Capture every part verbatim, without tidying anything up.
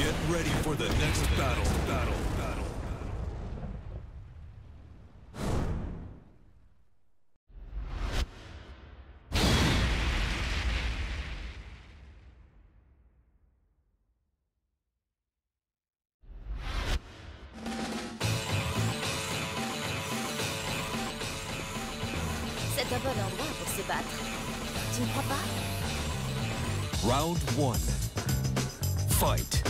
Get ready for the next battle. Battle. Battle. C'est un bon endroit pour se battre. Tu ne crois pas? Round one. Fight.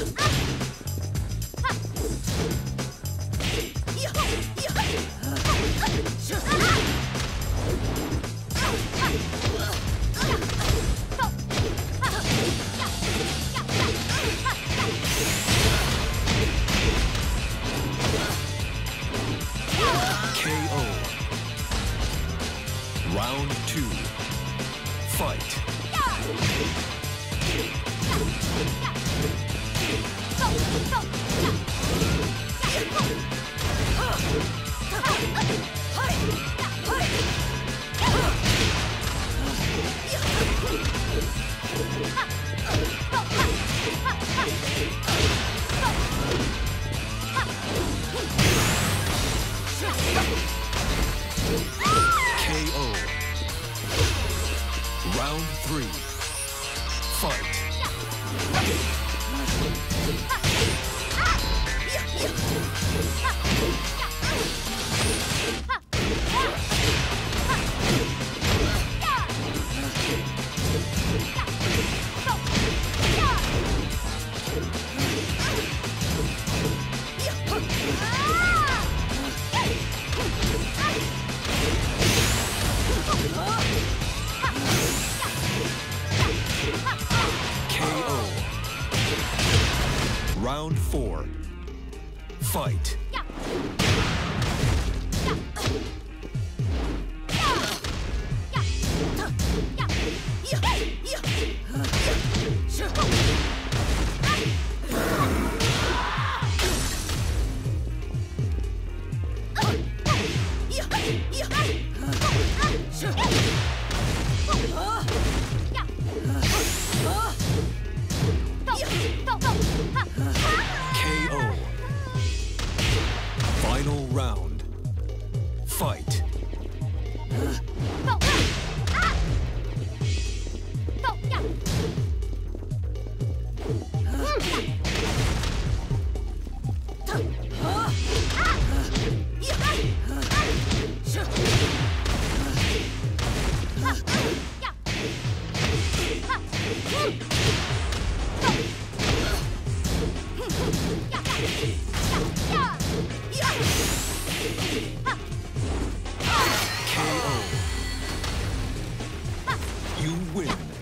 K O. Round two. Fight. K O. Round three. Fight. K O. Round four. Fight. K O. Final round. Fight. K O. You win.